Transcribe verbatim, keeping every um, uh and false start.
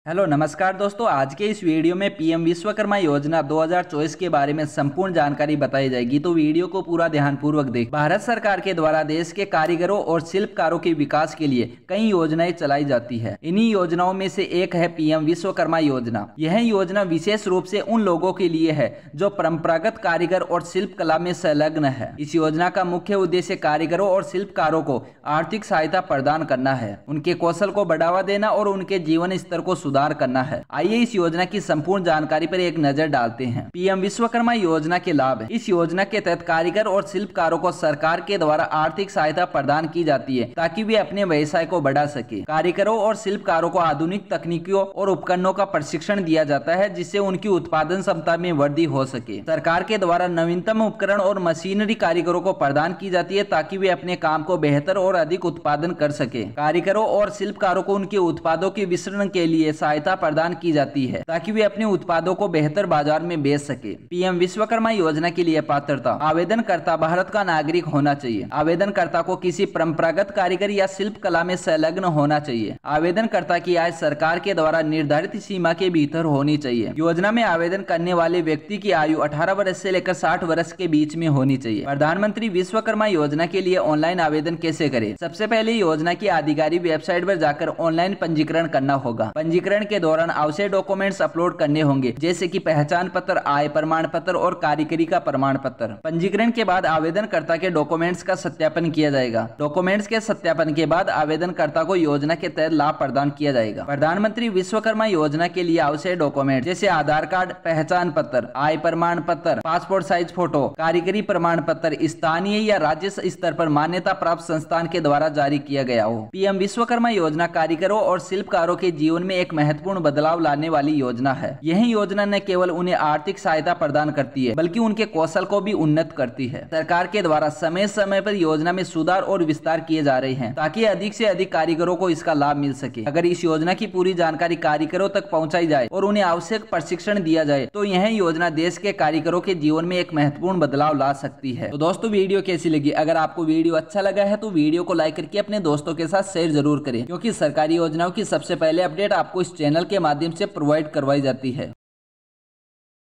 Hello नमस्कार दोस्तों, आज के इस वीडियो में पीएम विश्वकर्मा योजना दो हज़ार चौबीस के बारे में संपूर्ण जानकारी बताई जाएगी। तो वीडियो को पूरा ध्यानपूर्वक देख। भारत सरकार के द्वारा देश के कारीगरों और शिल्पकारों के विकास के लिए कई योजनाएं चलाई जाती है। इन्हीं योजनाओं में से एक है पीएम विश्वकर्मा योजना। यह योजना विशेष रूप से उन लोगों के लिए है जो परंपरागत कारीगर और शिल्प कला में संलग्न है। इस योजना का मुख्य उद्देश्य कारीगरों और शिल्पकारों को आर्थिक सहायता प्रदान करना है, उनके कौशल को बढ़ावा देना और उनके जीवन स्तर को सुधार करना है। आइए इस योजना की संपूर्ण जानकारी पर एक नजर डालते हैं। पीएम विश्वकर्मा योजना के लाभ। इस योजना के तहत कारीगर और शिल्पकारों को सरकार के द्वारा आर्थिक सहायता प्रदान की जाती है ताकि वे अपने व्यवसाय को बढ़ा सके। कारीगरों और शिल्पकारों को आधुनिक तकनीकों और उपकरणों का प्रशिक्षण दिया जाता है जिससे उनकी उत्पादन क्षमता में वृद्धि हो सके। सरकार के द्वारा नवीनतम उपकरण और मशीनरी कारीगरों को प्रदान की जाती है ताकि वे अपने काम को बेहतर और अधिक उत्पादन कर सके। कारीगरों और शिल्पकारों को उनके उत्पादों के वितरण के लिए सहायता प्रदान की जाती है ताकि वे अपने उत्पादों को बेहतर बाजार में बेच सके। पीएम विश्वकर्मा योजना के लिए पात्रता। आवेदनकर्ता भारत का नागरिक होना चाहिए। आवेदनकर्ता को किसी परंपरागत कारीगर या शिल्प कला में संलग्न होना चाहिए। आवेदनकर्ता की आय सरकार के द्वारा निर्धारित सीमा के भीतर होनी चाहिए। योजना में आवेदन करने वाले व्यक्ति की आयु अठारह वर्ष से लेकर साठ वर्ष के बीच में होनी चाहिए। प्रधानमंत्री विश्वकर्मा योजना के लिए ऑनलाइन आवेदन कैसे करें? सबसे पहले योजना की आधिकारिक वेबसाइट पर जाकर ऑनलाइन पंजीकरण करना होगा। पंजीकरण के दौरान आवश्यक डॉक्यूमेंट्स अपलोड करने होंगे जैसे कि पहचान पत्र, आय प्रमाण पत्र और कारीगरी का प्रमाण पत्र। पंजीकरण के बाद आवेदनकर्ता के डॉक्यूमेंट्स का सत्यापन किया जाएगा। डॉक्यूमेंट्स के सत्यापन के बाद आवेदनकर्ता को योजना के तहत लाभ प्रदान किया जाएगा। प्रधानमंत्री विश्वकर्मा योजना के लिए आवश्यक डॉक्यूमेंट जैसे आधार कार्ड, पहचान पत्र, आय प्रमाण पत्र, पासपोर्ट साइज फोटो, कारीगरी प्रमाण पत्र स्थानीय या राज्य स्तर पर मान्यता प्राप्त संस्थान के द्वारा जारी किया गया हो। पीएम विश्वकर्मा योजना कारीगरों और शिल्पकारों के जीवन में एक महत्वपूर्ण बदलाव लाने वाली योजना है। यह योजना न केवल उन्हें आर्थिक सहायता प्रदान करती है बल्कि उनके कौशल को भी उन्नत करती है। सरकार के द्वारा समय समय पर योजना में सुधार और विस्तार किए जा रहे हैं ताकि अधिक से अधिक कारीगरों को इसका लाभ मिल सके। अगर इस योजना की पूरी जानकारी कारीगरों तक पहुंचाई जाए और उन्हें आवश्यक प्रशिक्षण दिया जाए तो यह योजना देश के कारीगरों के जीवन में एक महत्वपूर्ण बदलाव ला सकती है। तो दोस्तों, वीडियो कैसी लगी? अगर आपको वीडियो अच्छा लगा है तो वीडियो को लाइक करके अपने दोस्तों के साथ शेयर जरूर करें, क्योंकि सरकारी योजनाओं की सबसे पहले अपडेट आपको इस चैनल के माध्यम से प्रोवाइड करवाई जाती है।